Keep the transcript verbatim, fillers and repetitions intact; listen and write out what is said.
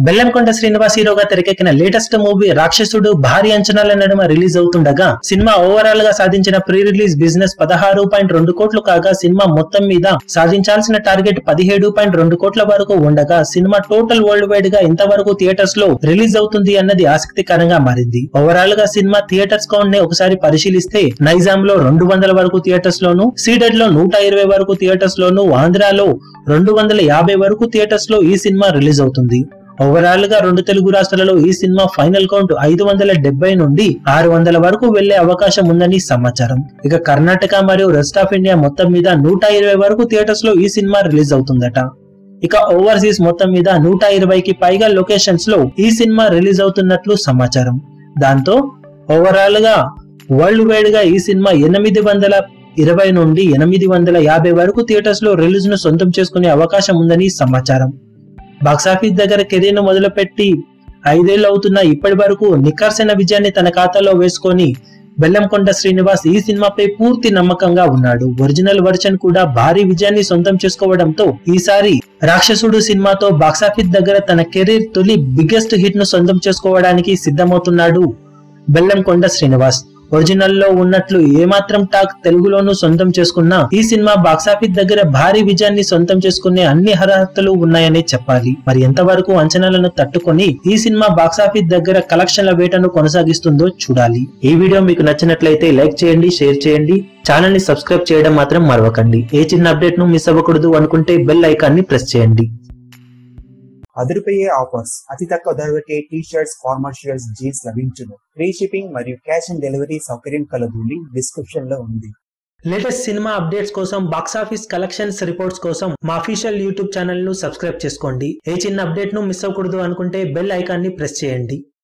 బెల్లంకొండ శ్రీనివాస్ హీరోగా తెరకెక్కిన latest movie రాక్షసుడు భారీ అంచనాల నడుమ రిలీజ్ అవుతుండగా సినిమా ఓవరాల్ గా సాధించిన ప్రీ రిలీజ్ బిజినెస్ పదహారు పాయింట్ రెండు కోట్లు కాగా సినిమా మొత్తం మీద సాధించాల్సిన టార్గెట్ పదిహేడు పాయింట్ రెండు కోట్ల వరకు ఉండగా సినిమా టోటల్ వరల్డ్ వైడ్ గా ఎంతవరకు థియేటర్స్ లో రిలీజ్ అవుతుంది అన్నది ఆసక్తికరంగా మారింది. ఓవరాల్ గా సినిమా థియేటర్స్ కౌంట్ ని ఒకసారి పరిశీలిస్తే నైజాం లో రెండు వందల వరకు థియేటర్స్ లోను, సీడెడ్ లో నూట ఇరవై వరకు థియేటర్స్ లోను, ఆంధ్రాలో రెండు వందల యాభై వరకు థియేటర్స్ లో ఈ సినిమా రిలీజ్ అవుతుంది. ఓవరాల్ గా రెండు తెలుగు రాష్ట్రాలలో ఈ సినిమా ఫైనల్ కౌంట్ ఐదు వందల డెబ్బై నుండి ఆరు వందల వరకు వెళ్లే అవకాశం ఉందని సమాచారం. ఇక కర్ణాటక మరియు రెస్ట్ ఆఫ్ ఇండియా మొత్తం మీద నూట ఇరవై వరకు థియేటర్స్ లో ఈ సినిమా రిలీజ్ అవుతుందట. ఇక ఓవర్సీస్ మొత్తం మీద నూట ఇరవైకి పైగా లొకేషన్స్ లో ఈ సినిమా రిలీజ్ అవుతున్నట్లు సమాచారం. దాంతో ఓవరాల్ గా వరల్డ్ వైడ్ గా ఈ సినిమా ఎనిమిది వందల ఇరవై నుండి ఎనిమిది వందల యాభై వరకు థియేటర్స్ లో రిలీజ్ ను సొంతం చేసుకునే అవకాశం ఉందని సమాచారం. బాక్సాఫీస్ దగ్గర కెరీర్ ను మొదలుపెట్టి ఐదేళ్లు అవుతున్న ఇప్పటి వరకు నిఖర్సైన విజయాన్ని తన ఖాతాలో వేసుకొని బెల్లంకొండ శ్రీనివాస్ ఈ సినిమాపై పూర్తి నమ్మకంగా ఉన్నాడు. ఒరిజినల్ వర్షన్ కూడా భారీ విజయాన్ని సొంతం చేసుకోవడంతో ఈసారి రాక్షసుడు సినిమాతో బాక్సాఫీస్ దగ్గర తన కెరీర్ తొలి బిగ్గెస్ట్ హిట్ ను సొంతం చేసుకోవడానికి సిద్ధమవుతున్నాడు బెల్లంకొండ శ్రీనివాస్. ఒరిజినల్ లో ఉన్నట్లు ఏమాత్రం టాక్ తెలుగులోనూ సొంతం చేసుకున్నా ఈ సినిమా బాక్సాఫీస్ దగ్గర భారీ విజయాన్ని సొంతం చేసుకునే అన్ని అర్హతలు ఉన్నాయని చెప్పాలి. మరి ఎంతవరకు అంచనాలను తట్టుకొని ఈ సినిమా బాక్సాఫీస్ దగ్గర కలెక్షన్ల వేటను కొనసాగిస్తుందో చూడాలి. ఈ వీడియో మీకు నచ్చినట్లయితే లైక్ చేయండి, షేర్ చేయండి, ఛానల్ ని సబ్స్క్రైబ్ చేయడం మాత్రం మరవకండి. ఏ చిన్న అప్డేట్ ను మిస్ అవ్వకూడదు అనుకుంటే బెల్ ఐకాన్ ని ప్రెస్ చేయండి. అదిరిపోయే ఆఫర్స్, అతి తక్కువ ధరకే T shirts, formal shirts, jeans లభించును. ఫ్రీ షిప్పింగ్ మరియు క్యాష్ ఆన్ డెలివరీ సౌకర్యం కలదు. లింక్ డిస్క్రిప్షన్ లో ఉంది. లేటెస్ట్ సినిమా అప్డేట్స్ కోసం, బాక్సాఫీస్ కలెక్షన్స్ రిపోర్ట్స్ కోసం మా అఫీషియల్ యూట్యూబ్ ఛానల్ ను సబ్స్క్రైబ్ చేసుకోండి. ఏ చిన్న అప్డేట్ ను మిస్ అవ్వకూడదు అనుకుంటే బెల్ ఐకాన్ ని ప్రెస్ చేయండి.